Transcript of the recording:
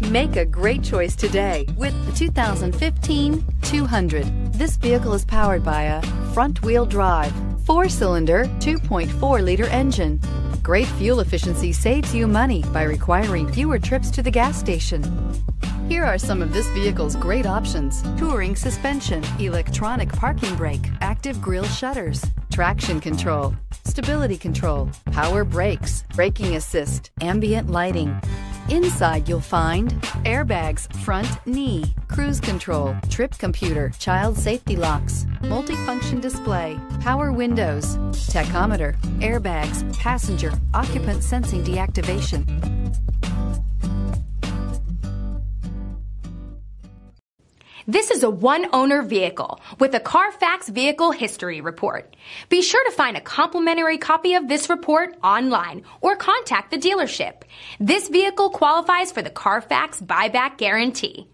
Make a great choice today with the 2015 200. This vehicle is powered by a front-wheel drive, 4-cylinder, 2.4-liter engine. Great fuel efficiency saves you money by requiring fewer trips to the gas station. Here are some of this vehicle's great options: touring suspension, electronic parking brake, active grille shutters, traction control, stability control, power brakes, braking assist, ambient lighting. Inside you'll find airbags, front knee, cruise control, trip computer, child safety locks, multifunction display, power windows, tachometer, airbags, passenger, occupant sensing deactivation. This is a one-owner vehicle with a CARFAX Vehicle History Report. Be sure to find a complimentary copy of this report online or contact the dealership. This vehicle qualifies for the CARFAX Buyback Guarantee.